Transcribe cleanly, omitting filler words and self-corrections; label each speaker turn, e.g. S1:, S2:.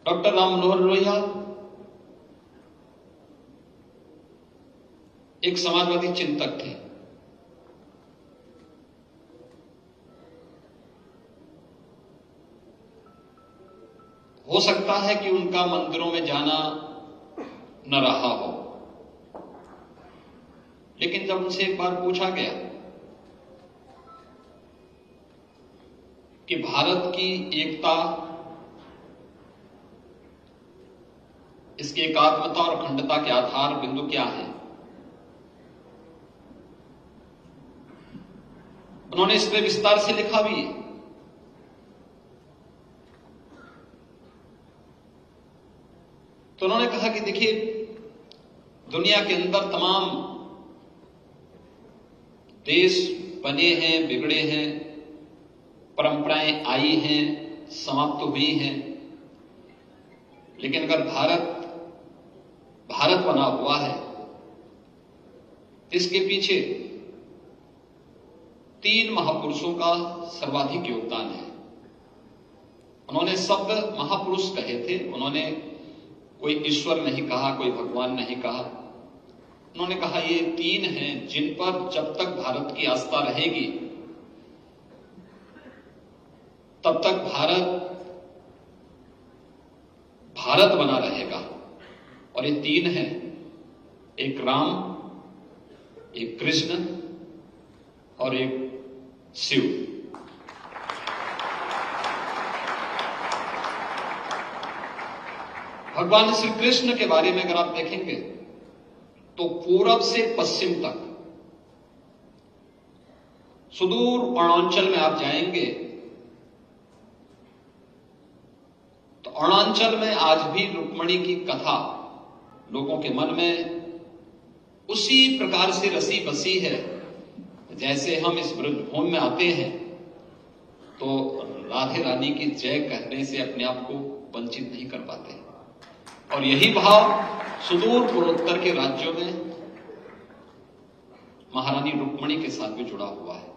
S1: Doctor Ram Manohar Lohia एक समाजवादी चिंतक थे। हो सकता है कि उनका मंदिरों में जाना न रहा हो, लेकिन जब उनसे एक बार पूछा गया कि भारत की एकता, इसकी एकात्मता और अखंडता के आधार बिंदु क्या है, उन्होंने इस पर विस्तार से लिखा भी है। तो उन्होंने कहा कि देखिए, दुनिया के अंदर तमाम देश बने हैं, बिगड़े हैं, परंपराएं आई हैं, समाप्त हुई हैं, लेकिन अगर भारत बना हुआ है, इसके पीछे 3 महापुरुषों का सर्वाधिक योगदान है। उन्होंने शब्द महापुरुष कहे थे, उन्होंने कोई ईश्वर नहीं कहा, कोई भगवान नहीं कहा। उन्होंने कहा ये 3 हैं जिन पर जब तक भारत की आस्था रहेगी तब तक भारत बना रहेगा। और ये 3 हैं, एक राम, एक कृष्ण और एक शिव। भगवान श्री कृष्ण के बारे में अगर आप देखेंगे तो पूरब से पश्चिम तक सुदूर अरुणाचल में आप जाएंगे तो अरुणाचल में आज भी रुक्मिणी की कथा लोगों के मन में उसी प्रकार से रसी बसी है। जैसे हम इस ब्रजभूमि में आते हैं तो राधे रानी की जय कहने से अपने आप को वंचित नहीं कर पाते, और यही भाव सुदूर पूर्वोत्तर के राज्यों में महारानी रुक्मिणी के साथ भी जुड़ा हुआ है।